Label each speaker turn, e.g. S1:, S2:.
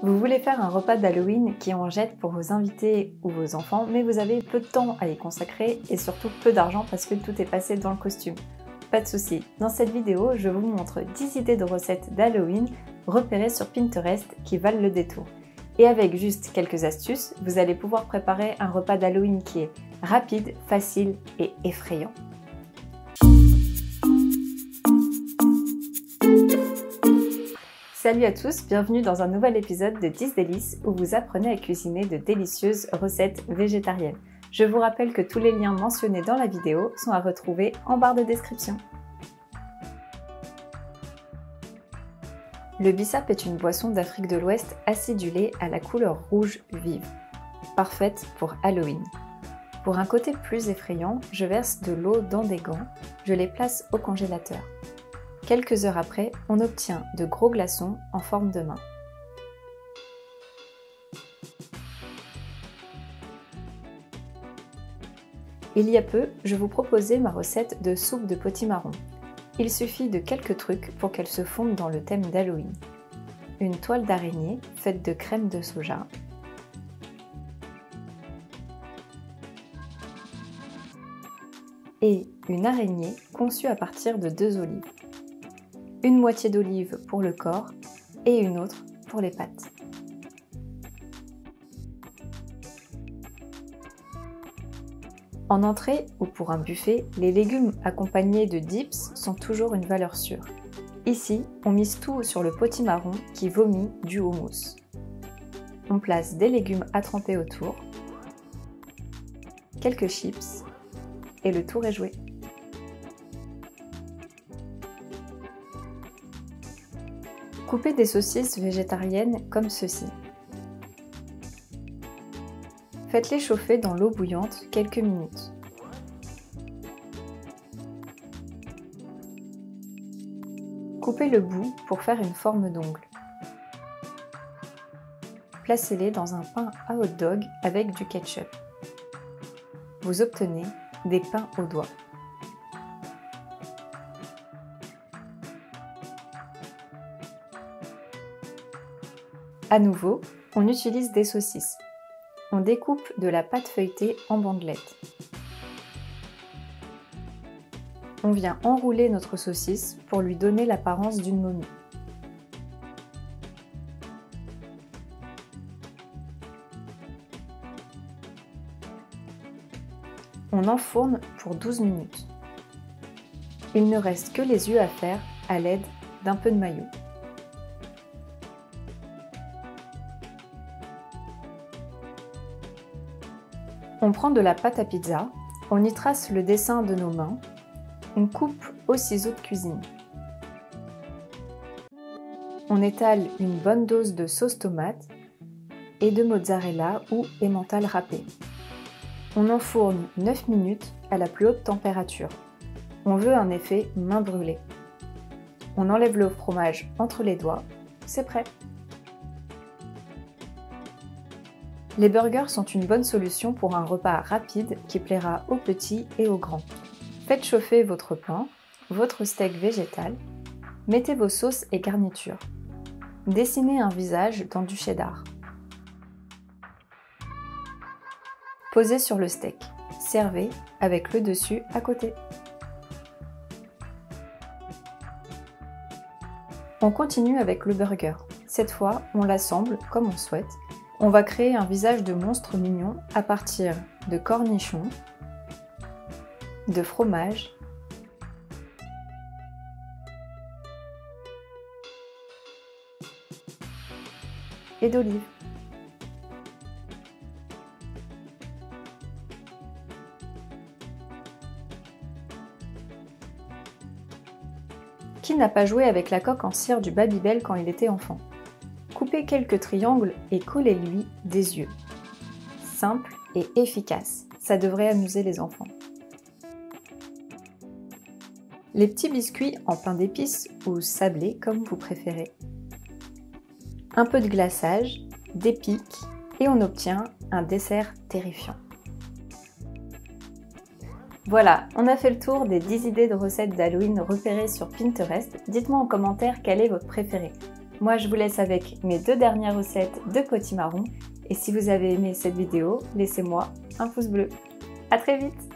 S1: Vous voulez faire un repas d'Halloween qui en jette pour vos invités ou vos enfants, mais vous avez peu de temps à y consacrer et surtout peu d'argent parce que tout est passé dans le costume. Pas de souci, dans cette vidéo, je vous montre 10 idées de recettes d'Halloween repérées sur Pinterest qui valent le détour. Et avec juste quelques astuces, vous allez pouvoir préparer un repas d'Halloween qui est rapide, facile et effrayant. Salut à tous, bienvenue dans un nouvel épisode de 10 délices où vous apprenez à cuisiner de délicieuses recettes végétariennes. Je vous rappelle que tous les liens mentionnés dans la vidéo sont à retrouver en barre de description. Le bissap est une boisson d'Afrique de l'Ouest acidulée à la couleur rouge vive, parfaite pour Halloween. Pour un côté plus effrayant, je verse de l'eau dans des gants, je les place au congélateur. Quelques heures après, on obtient de gros glaçons en forme de main. Il y a peu, je vous proposais ma recette de soupe de potimarron. Il suffit de quelques trucs pour qu'elle se fonde dans le thème d'Halloween. Une toile d'araignée faite de crème de soja, et une araignée conçue à partir de 2 olives. Une moitié d'olive pour le corps et une autre pour les pattes. En entrée ou pour un buffet, les légumes accompagnés de dips sont toujours une valeur sûre. Ici, on mise tout sur le potimarron qui vomit du houmous. On place des légumes à tremper autour, quelques chips et le tour est joué. Coupez des saucisses végétariennes comme ceci. Faites-les chauffer dans l'eau bouillante quelques minutes. Coupez le bout pour faire une forme d'ongle. Placez-les dans un pain à hot dog avec du ketchup. Vous obtenez des pains aux doigts. À nouveau, on utilise des saucisses. On découpe de la pâte feuilletée en bandelettes. On vient enrouler notre saucisse pour lui donner l'apparence d'une momie. On enfourne pour 12 minutes. Il ne reste que les yeux à faire à l'aide d'un peu de maillot. On prend de la pâte à pizza, on y trace le dessin de nos mains, on coupe au ciseau de cuisine. On étale une bonne dose de sauce tomate et de mozzarella ou emmental râpé. On enfourne 9 minutes à la plus haute température. On veut un effet main brûlée. On enlève le fromage entre les doigts, c'est prêt. Les burgers sont une bonne solution pour un repas rapide qui plaira aux petits et aux grands. Faites chauffer votre pain, votre steak végétal, mettez vos sauces et garnitures. Dessinez un visage dans du cheddar. Posez sur le steak. Servez avec le dessus à côté. On continue avec le burger. Cette fois, on l'assemble comme on souhaite. On va créer un visage de monstre mignon à partir de cornichons, de fromage et d'olives. Qui n'a pas joué avec la coque en cire du Babybel quand il était enfant? Coupez quelques triangles et collez-lui des yeux. Simple et efficace, ça devrait amuser les enfants. Les petits biscuits en pain d'épices ou sablés comme vous préférez. Un peu de glaçage, des pics et on obtient un dessert terrifiant. Voilà, on a fait le tour des 10 idées de recettes d'Halloween repérées sur Pinterest. Dites-moi en commentaire quelle est votre préférée. Moi je vous laisse avec mes 2 dernières recettes de potimarron et si vous avez aimé cette vidéo, laissez-moi un pouce bleu. À très vite!